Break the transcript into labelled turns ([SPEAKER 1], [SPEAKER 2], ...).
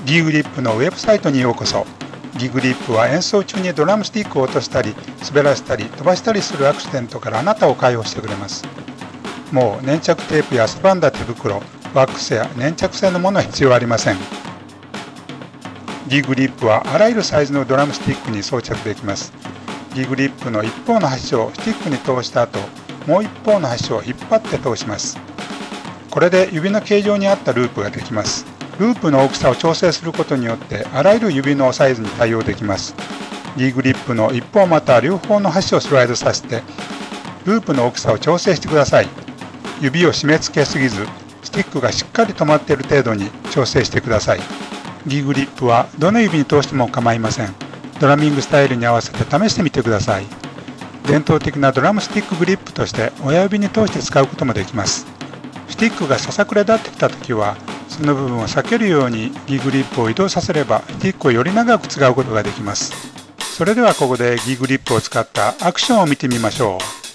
[SPEAKER 1] ギグリップのウェブサイトにようこそ。ギグリップは演奏中にドラムスティックを落としたり、滑らせたり、飛ばしたりするアクシデントからあなたを解放してくれます。もう粘着テープやスパンダ手袋、ワックスや粘着性のものは必要ありません。ギグリップはあらゆるサイズのドラムスティックに装着できます。ギグリップの一方の端をスティックに通した後、もう一方の端を引っ張って通します。これで指の形状に合ったループができます。ループの大きさを調整することによってあらゆる指のサイズに対応できます。ギグリップの一方または両方の端をスライドさせてループの大きさを調整してください。指を締め付けすぎず、スティックがしっかり止まっている程度に調整してください。ギグリップはどの指に通しても構いません。ドラミングスタイルに合わせて試してみてください。伝統的なドラムスティックグリップとして親指に通して使うこともできます。スティックがささくれ立ってきたときは、その部分を避けるようにギグリップを移動させればスティックをより長く使うことができます。それではここでギグリップを使ったアクションを見てみましょう。